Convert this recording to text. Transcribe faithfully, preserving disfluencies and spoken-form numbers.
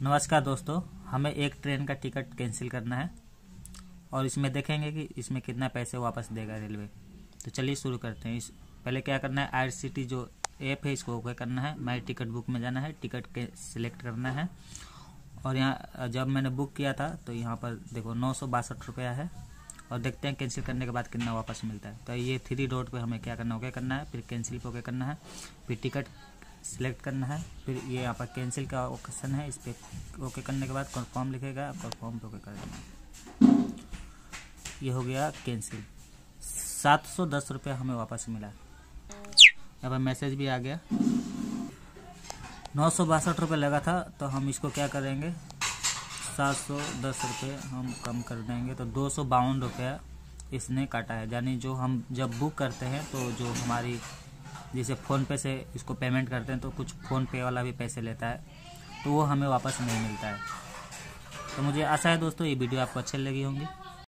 नमस्कार दोस्तों, हमें एक ट्रेन का टिकट कैंसिल करना है और इसमें देखेंगे कि इसमें कितना पैसे वापस देगा रेलवे। तो चलिए शुरू करते हैं। इस पहले क्या करना है, I R C T C app है इसको ओके करना है। माई टिकट बुक में जाना है, टिकट के सिलेक्ट करना है और यहाँ जब मैंने बुक किया था तो यहाँ पर देखो नौ सौ बासठ रुपया है और देखते हैं कैंसिल करने के बाद कितना वापस मिलता है। तो ये थ्री डॉट पे हमें क्या करना है, ओके करना है, फिर कैंसिल पे ओके करना है, फिर टिकट सिलेक्ट करना है, फिर ये यहाँ पर कैंसिल का ऑप्शन है, इस पर ओके करने के बाद कंफर्म लिखेगा, कंफर्म पे ओके कर देना है। ये हो गया कैंसिल। सात सौ दस रुपया हमें वापस मिला। अब मैसेज भी आ गया। नौ सौ बासठ रुपये लगा था तो हम इसको क्या करेंगे, सात सौ दस रुपये हम कम कर देंगे तो दो सौ बावन रुपया इसने काटा है। यानी जो हम जब बुक करते हैं तो जो हमारी जैसे फ़ोन पे से इसको पेमेंट करते हैं तो कुछ फ़ोन पे वाला भी पैसे लेता है, तो वो हमें वापस नहीं मिलता है। तो मुझे आशा है दोस्तों ये वीडियो आपको अच्छी लगी होंगी।